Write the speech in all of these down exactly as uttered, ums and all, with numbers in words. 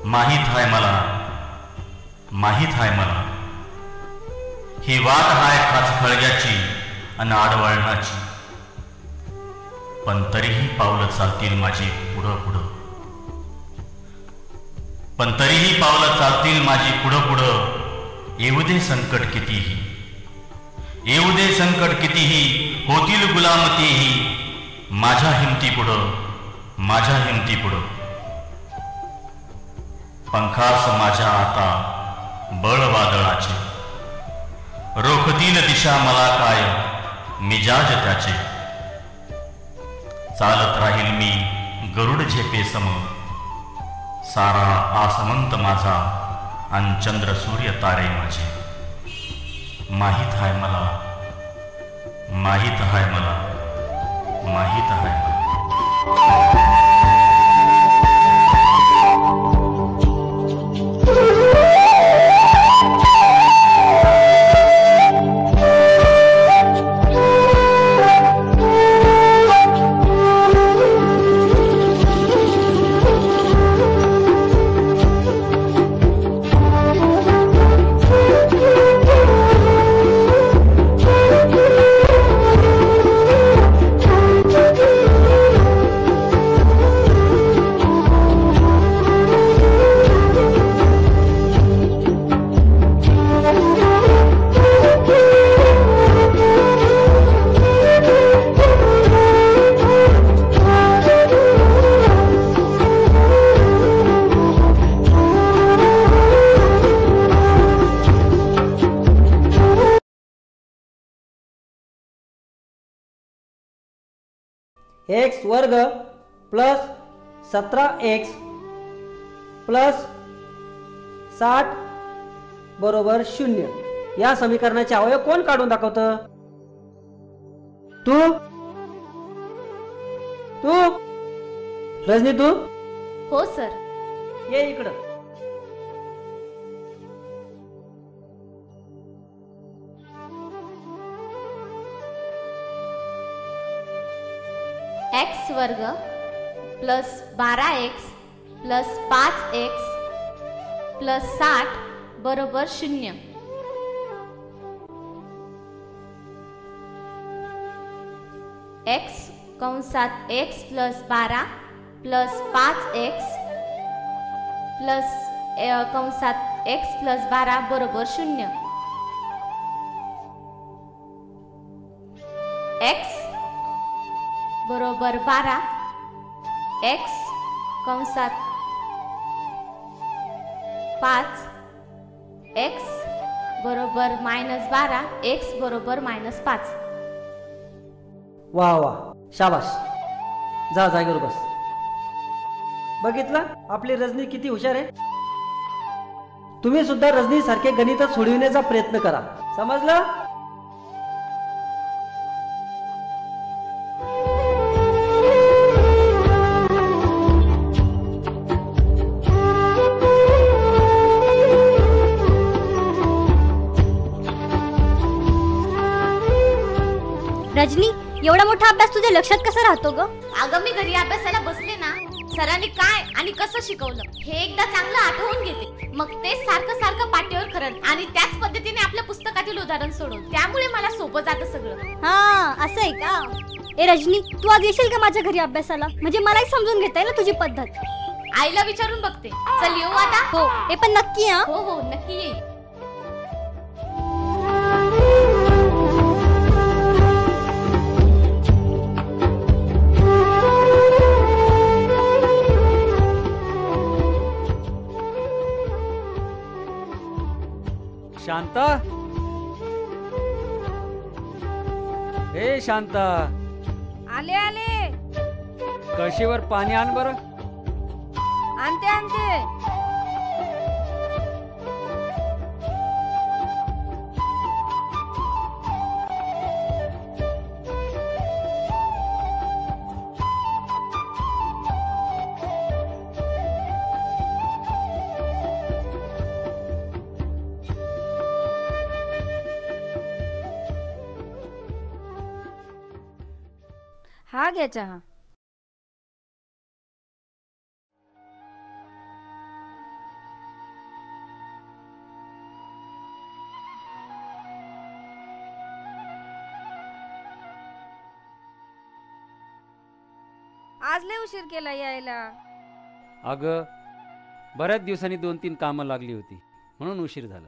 माहीत आहे मला, माहीत आहे मला, ही वाट हाय खाच खळग्याची अन आडवळणाची. पण तरीही पावलं चालतील माझी पुढं पुढं, पण तरीही पावलं चालतील माझी पुढं पुढं. येऊ दे संकट कितीही, येऊ दे संकट कितीही, होतील गुलामतीही माझ्या हिमती पुढं, माझ्या हिमती पुढं. पंखास माझ्या आता बळ वादळाचे, रोखतील दिशा मला काय मिजाज त्याचे. चालत राहील मी गरुड झेपे सम, सारा आसमंत माझा अन चंद्र सूर्य तारे माझे. माहीत आहे मला, माहीत आहे मला, माहीत आहे मला. एक्स वर्ग प्लस सतरा एक्स प्लस साठ बरोबर शून्य. या समीकरणाचे अवयव कोण काढून दाखवतं? तू तू रजनी, तू? हो सर. ये इकडं. एक्स वर्ग प्लस बारा एक्स प्लस पाच एक्स प्लस साठ बरोबर शून्य. एक्स कंसात एक्स प्लस बारा प्लस पाच एक्स प्लस कंसात एक्स प्लस बारा बरोबर शून्य. एक्स बरोबर बारा, एक्स कंसात पाच, एक्स बरोबर मायनस बारा, एक्स बरोबर मायनस पाच. वा वा, शाबास. जा जागेवर बस. बघितलं आपली रजनी किती हुशार आहे. तुम्ही सुद्धा रजनी सारखे गणित सोडविण्याचा प्रयत्न करा, समजलं? रजनी, एवढा मोठा अभ्यास तुझ्या लक्षात कसा राहतो ग? अगं मी घरी अभ्यासाला बसले ना, सरांनी काय आणि कसं शिकवलं हे एकदा चांगलं आठवून घेते. मग तेच सारखं सारखं पाठीवर खरं आणि त्याच पद्धतीने आपल्या पुस्तकातील उदाहरण सोडवून, त्यामुळे मला सोपं जातं सगळं. हा, असं आहे का? ए रजनी, तू आज येशील का माझ्या घरी अभ्यासाला? म्हणजे मलाही समजून घेता येईल ना तुझी पद्धत. आईला विचारून बघते. चल येऊ आता. हो, हे पण नक्की. हा, हो हो नक्की येईल. शांता, हे शांता, आले आले. कळशीवर पाणी आण बरं. आणते आणते. हा घ्या चहा. आज लय उशीर केला यायला. अगं बऱ्याच दिवसांनी दोन तीन कामं लागली होती म्हणून उशीर झाला.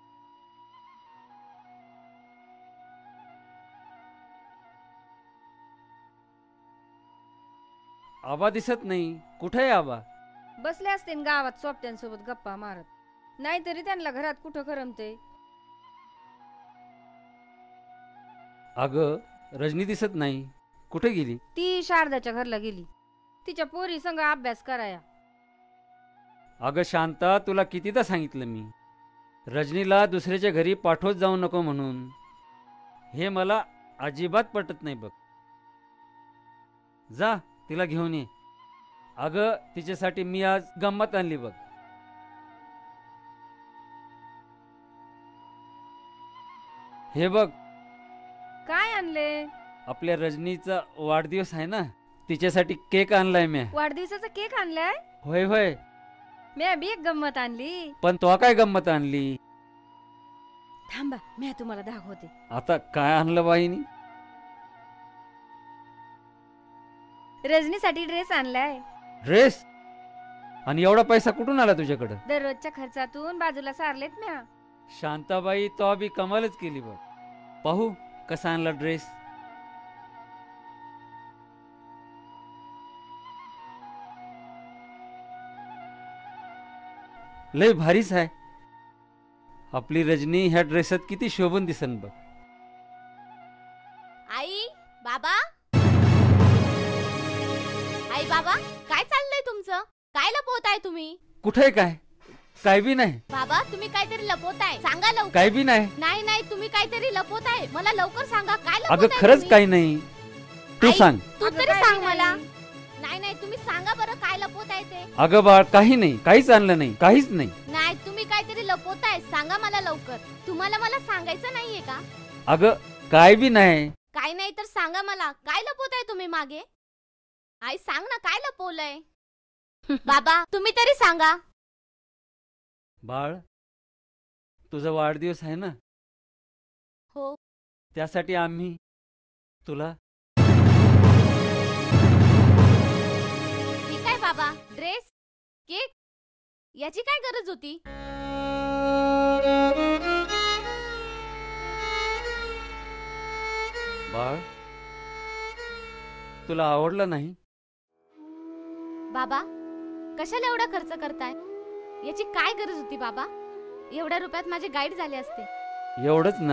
आबा दिसत नाही. कुठे आहे आबा? बसले असतील गावात सोबत्यांसोबत गप्पा मारत. नाहीतरी त्यांना घरात कुठं करमते. अगं रजनी दिसत नाही. कुठे गेली? ती शारदाच्या घरला गेली. तिच्या पोरी संग अभ्यास कराया. अगं शांता, तुला कितीदा सांगितलं मी रजनीला दुसऱ्याच्या घरी पाठवत जाऊ नको म्हणून. हे मला अजिबात पटत नाही बघ. जा तिला घेऊन ये. अगं तिच्यासाठी मी आज गंमत आणली बघ. हे बघ, काय आणले? आपल्या रजनीचा वाढदिवस आहे ना, तिच्यासाठी केक आणलाय मी. वाढदिवसाचा केक आणलाय? होय होय. मी बी एक गंमत आणली. पण तो काय गंमत आणली? थांबा मी तुम्हाला दाखवते. आता काय आणलं बाईनी? रजनीसाठी ड्रेस आणलाय. ड्रेस? आणि एवढा पैसा कुठून आला तुझ्याकडं? दररोजच्या खर्चातून बाजूला सारलेत म्या. शांताबाई, तो बी कमालच केली बघ. पाहू कसा आणला ड्रेस. लय भारीच आहे. आपली रजनी ह्या ड्रेसात किती शोभून दिसन बघ. आई बाबा, आई बाबा, काय चाललंय तुमचं? काय लपवताय तुम्ही? कुठे काय? काय बी नाही. बाबा तुम्ही काहीतरी लपवताय, सांगा लवकर. काय बी नाही. नाही नाही, तुम्ही काहीतरी लपवताय. मला लवकर सांगा काय अगं लपवताय खरंच तुम्ही? काही नाही. तू आई, सांग. तू अगं, तरी काय सांग बी मला. नाही. नाही नाही, तुम्ही सांगा बरं काय लपवताय ते. अगं बाळ, काही नाही. काहीच आणलं नाही. काहीच नाही. नाही, तुम्ही काहीतरी लपवताय, सांगा मला लवकर. तुम्हाला मला सांगायचं नाहीये का? अगं काय बी नाही. काय नाही तर सांगा मला काय लपवताय तुम्ही मागे. आई सांग ना काय लपवलंय. बाबा तुम्ही तरी सांगा. बाळ, तुझा वाढदिवस आहे ना, हो. त्यासाठी आम्ही तुला. ठीक आहे बाबा, ड्रेस केक याची काय गरज होती? बाळ, तुला आवडलं नाही? बाबा कशाला एवढा खर्च करताय? याची काय गरज होती बाबा? एवढ्या रुपयात माझे गाईड झाले असते. एवढंच ना?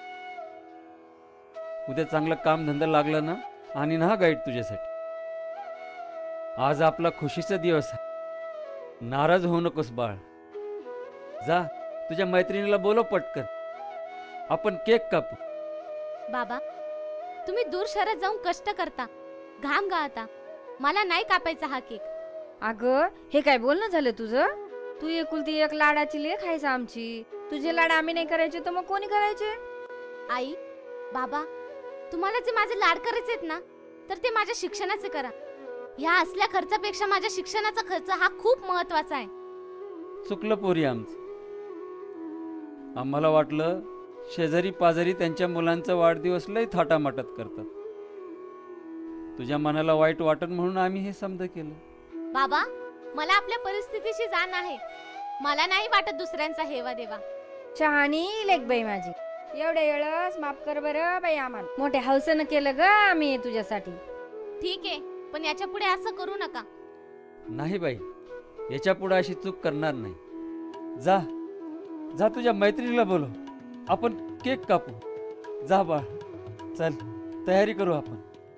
उद्या चांगलं काम धंदा लागला ना, आणि ना गाईड तुझ्यासाठी. आज आपला खुशीचा दिवस आहे. नाराज होऊ नकोस बाळ. जा तुझ्या मैत्रिणीला बोलव पटकन. आपण केक कापू. बाबा तुम्ही दूर शहरात जाऊन कष्ट करता, घाम गाळता. मला नाही कापायचा हा केक. अगं हे काय बोलणं झालं तुझं? तू एकुलती एक लाडाची लेक आहेस आमची. तुझे लाड आम्ही नाही करायचे तर मग कोणी करायचे? आई बाबा, तुम्हाला जे माझे लाड करायचे आहेत ना, तर ते माझ्या शिक्षणाचे करा. ह्या असल्या खर्चापेक्षा माझ्या शिक्षणाचा खर्च हा खूप महत्वाचा आहे. चुकलं पोरी आमचं. आम्हाला वाटलं शेजारी पाजारी त्यांच्या मुलांचा वाढदिवस लय थाटामाटात करतात. तुझ्या मनाला वाईट वाटत म्हणून आम्ही हे समज केलं. बाबा मला आपल्या परिस्थितीची जाण आहे. मला नाही वाटत दुसऱ्यांचा हेवा देवा. शहाणी लेक बाई माझी. एवढ्या वेळस माफ कर बरं बाई आम्हाला. मोठ्या हौसेनं केलं ग आम्ही तुझ्यासाठी. ठीक आहे, पण याच्या पुढे असं करू नका. नाही बाई, याच्या पुढे अशी चूक करणार नाही. जा जा तुझ्या मैत्रिणीला बोलव. आपण केक कापू. जा बाळ, चल तयारी करू आपण.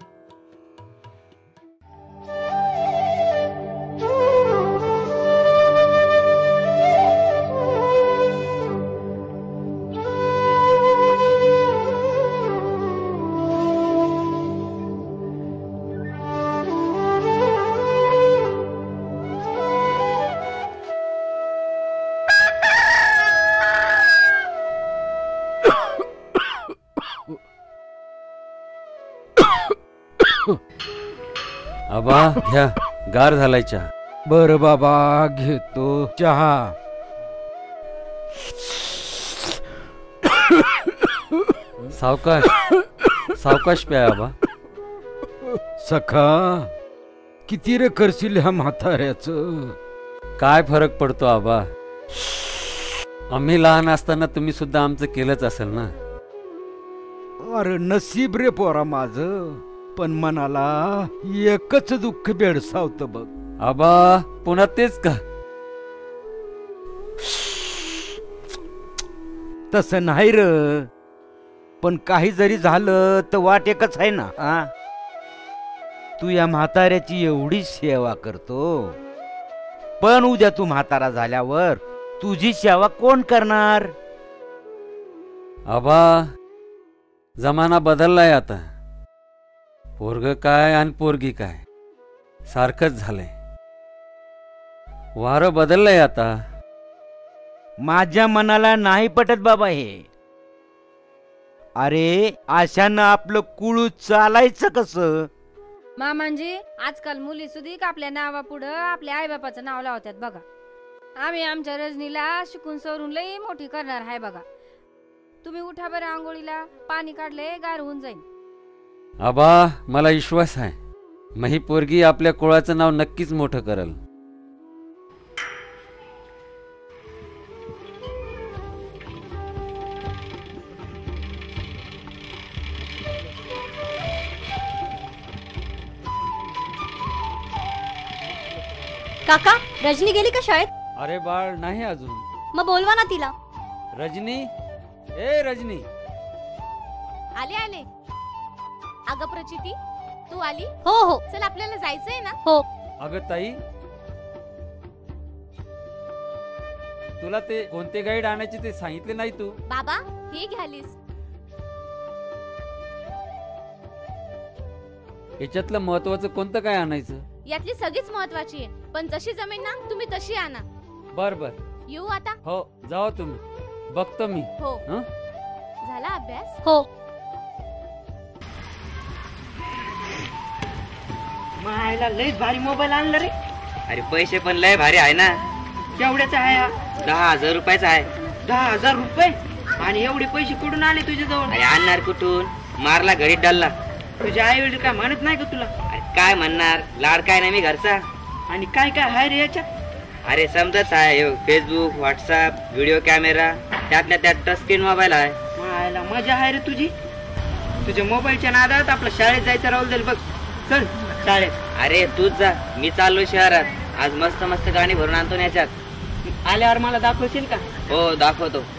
आबा घ्या, गार झालाय चहा. बर बाबा, घेतो चहा. सावकाश सावकाश प्या आबा. सखा, किती रे करशील ह्या म्हाताऱ्याच? काय फरक पडतो आबा? आम्ही लहान असताना तुम्ही सुद्धा आमचं केलंच असेल ना. अरे नसीब रे पोरा माझ, पण मनाला एकच दुःख बेडसावत बघ. आबा पुन्हा तेच का? तसं नाही र, पण काही जरी झालं तर वाट एकच आहे ना. आ? तू या म्हाताऱ्याची एवढी सेवा करतो, पण उद्या तू म्हातारा झाल्यावर तुझी सेवा कोण करणार? आबा जमाना बदललाय आता. पोरग काय आणि पोरगी काय सारखंच झालंय. वारं बदललंय आता. माझ्या मनाला नाही पटत बाबा हे. अरे अशानं आपलं कुळू चालायचं कसं? मामांजी, आजकाल मुली सुद्धा आपल्या नावापुढं आपल्या आईबापाचं नाव लावतात बघा. आम्ही आमच्या रजनीला शिकून सवरून लई मोठी करणार आहे बघा. तुम्ही उठा बरं, आंघोळीला पाणी काढले, गार होऊन जाईल. आबा मला विश्वास आहे, मग ही पोरगी आपल्या कुळाचं नाव नक्कीच मोठं करल. काका, रजनी गेली का शाळेत? अरे बाळ नाही अजून. मग बोलवा ना तिला. रजनी, ए रजनी. आले आले. अगं प्रचिती, तू आली? हो हो. चल आपल्याला जायचंय ना. हो. अगं ताई, तुला ते कोणते गाईड आणायचे ते सांगितले नाही तू? बाबा हे घ्यालीस. याच्यातलं महत्वाचं कोणतं काय आणायचं? यातली सगळीच महत्वाची आहे, पण जशी जमेन ना तुम्ही तशी आणा. बर बर. येऊ आता? हो जाओ तुम्ही, बघतो मी. हो. हं? झाला अभ्यास? हो. मायला लयच भारी मोबाईल आणला रे. अरे पैसे पण लय भारी आहे ना. केवढ्याचा आहे हा? दहा हजार रुपयाचा आहे. दहा हजार रुपये? आणि एवढे पैसे कुठून आले तुझ्या जवळ? अरे आणणार कुठून? मारला घरी डालला. तुझे आई वडील काय म्हणत नाही का तुला? अरे काय म्हणणार, लाड काय नाही मी घरचा. आणि काय काय आहे रे याच्यात? अरे समजच आहे, फेसबुक, व्हॉट्सअप, व्हिडिओ कॅमेरा, त्यातल्या त्यात टच स्क्रीन मोबाईल आहे. मायला मजा आहे रे तुझी. तुझ्या मोबाईलच्या नादात आपल्या शाळेत जायचं राहून जाईल बघ. चल शाळेत. अरे तूच जा, मी चाललो शहरात. आज मस्त मस्त गाणी भरून आणतो याच्यात. आल्यावर मला दाखवशील का? हो दाखवतो.